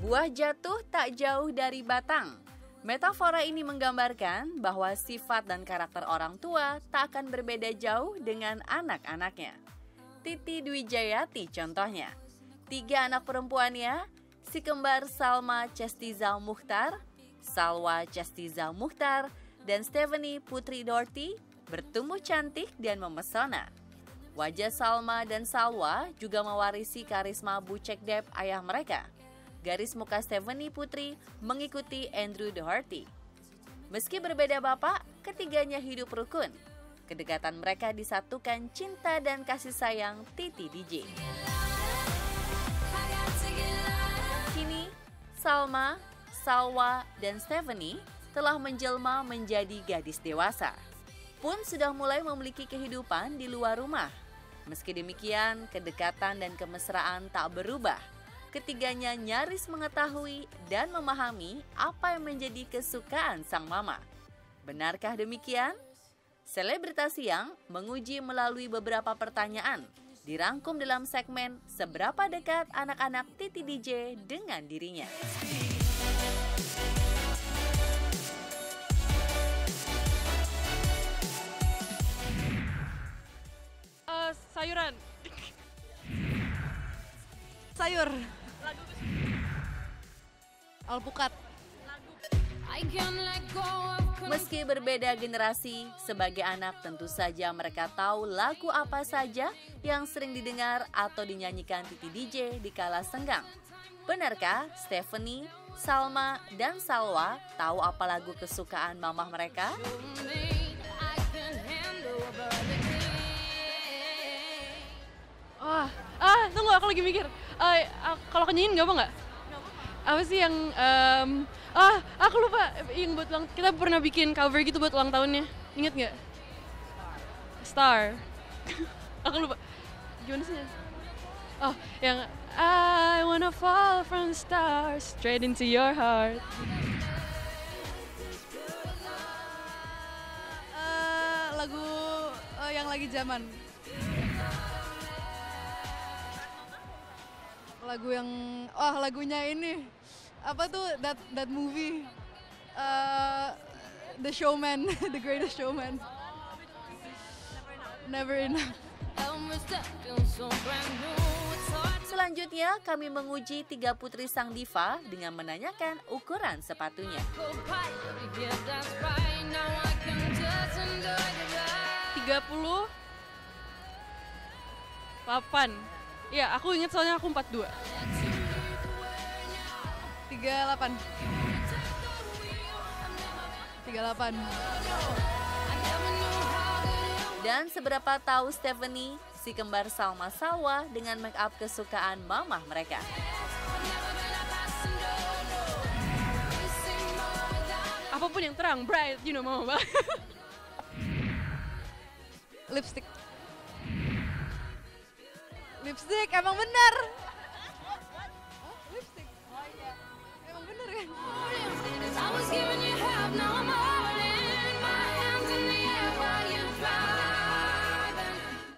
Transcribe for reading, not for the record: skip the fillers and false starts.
Buah jatuh tak jauh dari batang. Metafora ini menggambarkan bahwa sifat dan karakter orang tua tak akan berbeda jauh dengan anak-anaknya. Titi Dwi Jayati contohnya. 3 anak perempuannya, si kembar Salma Chestiza Muchtar, Salwa Chestiza Muchtar, dan Stephanie Putri Dorti bertumbuh cantik dan memesona. Wajah Salma dan Salwa juga mewarisi karisma Bucek Depp ayah mereka. Garis muka Stephanie Putri mengikuti Andrew Doherty. Meski berbeda bapak, ketiganya hidup rukun. Kedekatan mereka disatukan cinta dan kasih sayang Titi DJ. Kini, Salma, Salwa, dan Stephanie telah menjelma menjadi gadis dewasa. Pun sudah mulai memiliki kehidupan di luar rumah. Meski demikian, kedekatan dan kemesraan tak berubah. Ketiganya nyaris mengetahui dan memahami apa yang menjadi kesukaan sang mama. Benarkah demikian? Selebritas Siang menguji melalui beberapa pertanyaan, dirangkum dalam segmen Seberapa Dekat Anak-anak Titi DJ dengan Dirinya. Sayuran. Sayur. Alpukat. Meski berbeda generasi, sebagai anak tentu saja mereka tahu lagu apa saja yang sering didengar atau dinyanyikan Titi DJ di kala senggang. Benarkah Stephanie, Salma, dan Salwa tahu apa lagu kesukaan mamah mereka? Tunggu, aku lagi mikir. Kalau aku nyanyiin nggak? Apa sih yang aku lupa yang buat kita pernah bikin cover gitu buat ulang tahunnya. Ingat nggak? Star. Aku lupa. Gimana sih? Oh, yang I wanna fall from stars straight into your heart. Lagu yang lagi zaman. Lagu yang lagunya ini apa tuh that movie The Showman. The Greatest Showman. Never Enough. Selanjutnya kami menguji 3 putri sang diva dengan menanyakan ukuran sepatunya. 38. Iya, aku ingat soalnya aku 42. 38. 38. Dan seberapa tahu Stephanie, si kembar Salma Salwa dengan make up kesukaan mamah mereka? Apapun yang terang, bright, you know mama. Lipstick. Lipstick, emang benar. Oh, lipstick. Oh iya. Emang benar kan?